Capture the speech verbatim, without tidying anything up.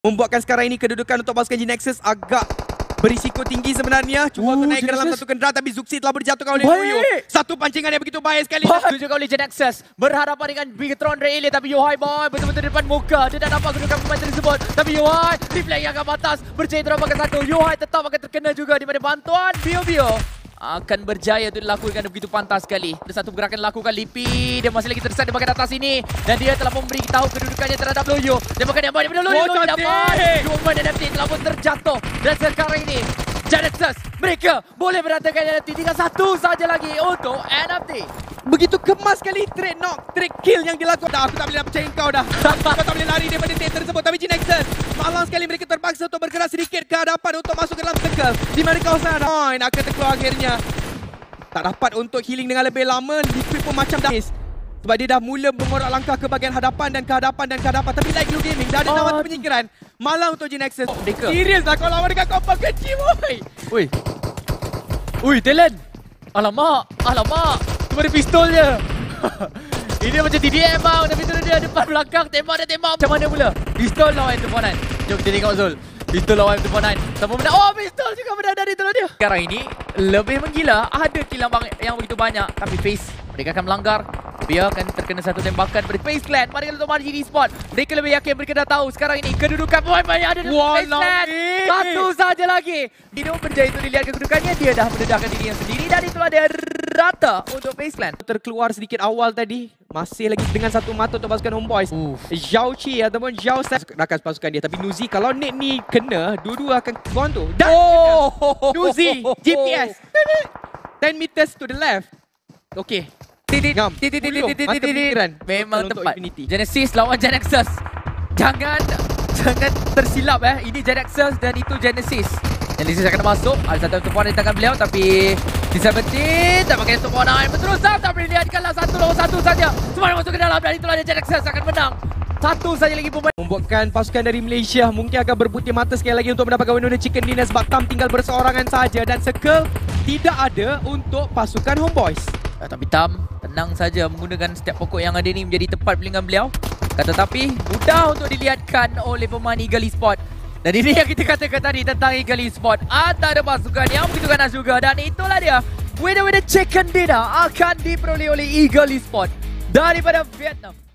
Membuatkan sekarang ini kedudukan untuk pasukan G-Nexus agak berisiko tinggi sebenarnya. Cuba untuk naik ke dalam satu kenderaan, tapi Zuxi telah berjatuhkan oleh Yoyo. Satu pancingan yang begitu baik sekali. Baik juga oleh G-Nexus. Berhadapan dengan Bigetron Rayleigh, tapi Yohai boy betul-betul di depan muka. Dia tak dapat kedudukan pemain tersebut. Tapi Yohai, reflect yang agak batas. Berjaya terombang ke satu. Yohai tetap akan terkena juga di mana bantuan Bio-Bio akan berjaya untuk dilakukan begitu pantas sekali. Ada satu pergerakan dilakukan Lipi. Dia masih lagi tersesat di bahagian atas ini. Dan dia telah memberi tahu kedudukannya terhadap Loyo. Dia makan yang baik daripada Loyo. Loyo dapat. Cuma N F T telah pun terjatuh. Dan sekarang ini G-Nexus, mereka boleh berantakan N F T. Tinggal satu saja lagi untuk N F T. Begitu kemas sekali trade knock, trade kill yang dilakukan. Dah, aku tak boleh nak percaya kau dah. Kau tak boleh lari daripada trade tersebut. Tapi G-Nexus, malang sekali mereka terpaksa untuk bergerak sedikit ke hadapan untuk masuk ke dalam circle. Di mana kawasan oh, nak kena keluar akhirnya. Tak dapat untuk healing dengan lebih lama. Liquid pun macam dah sebab dia dah mula mengorak langkah ke bahagian hadapan dan ke hadapan dan ke hadapan. Tapi like Blue Gaming dah ada oh. Nawat penyingkiran. Malang untuk G-Nexus. Oh, serius lah kau lawan dengan kompang kecil, boy. Ui. Ui, talent. Alamak, alamak. Cuma ada pistol je. Ini macam T D M bang. Tapi tu dia depan belakang. Tembak dia tembak. Macam mana pula? Pistol lawan M two four nine. Jom kita tengok Zul. Pistol lawan M two four nine. Siapa menang? Oh, pistol juga menang dari tu dia. Sekarang ini lebih menggila. Ada kill yang begitu banyak. Tapi Face mereka akan melanggar. Dia akan terkena satu tembakan dari Face Clan. Mari kita untuk Margie di spot. Mereka lebih yakin, mereka dah tahu sekarang ini kedudukan pemain yang ada dalam Face Clan. Satu saja lagi. Dino berjaya untuk dilihat kedudukannya. Dia dah mendedahkan dirinya sendiri. Dan itulah dia rata untuk Face Clan. Terkeluar sedikit awal tadi. Masih lagi dengan satu mata untuk pasukan Homeboys. Uh. Zhao Chi ataupun Zhao San rakan pasukan dia. Tapi Nuzi kalau net ni kena, dua-dua akan gone tu. Dan oh. Nuzi, G P S. ten meters to the left. Okay. Titit, titit, titit, titit, titit. Memang tepat. Genesis lawan G-Nexus. Jangan, jangan tersilap eh. Ini G-Nexus dan itu Genesis. Genesis akan masuk. Ada satu tempat di tangan beliau tapi T tujuh tak pakai tempat naik berterusan. Tapi lihatkanlah satu lawan satu saja. Semua masuk ke dalam dan itulah dia G-Nexus akan menang. Satu saja lagi pemain. Membuatkan pasukan dari Malaysia mungkin akan berputih mata sekali lagi untuk mendapatkan winner chicken dinner sebab Tam tinggal berseorangan saja dan circle tidak ada untuk pasukan Homeboys. Ya, tapi Tam tenang saja menggunakan setiap pokok yang ada ni menjadi tepat pilihan beliau. Tetapi mudah untuk dilihatkan oleh pemain Eagle Esports. Dan ini yang kita katakan tadi tentang Eagle Esports. Antara pasukan yang begitu ganas juga. Dan itulah dia. Winner-winner chicken dinner akan diperoleh oleh Eagle Esports daripada Vietnam.